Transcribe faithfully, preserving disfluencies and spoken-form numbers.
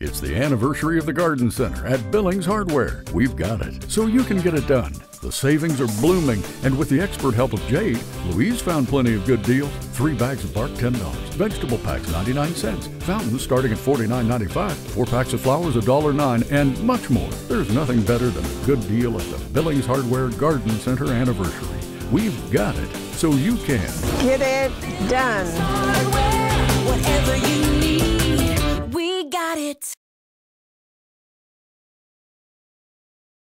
It's the anniversary of the Garden Center at Billings Hardware. We've got it, so you can get it done. The savings are blooming, and with the expert help of Jade, Louise found plenty of good deals. Three bags of bark, ten dollars. Vegetable packs, ninety-nine cents. Fountains starting at forty-nine ninety-five. Four packs of flowers, one dollar and nine cents, and much more. There's nothing better than a good deal at the Billings Hardware Garden Center anniversary. We've got it, so you can. Get it done. Hardware, whatever you need.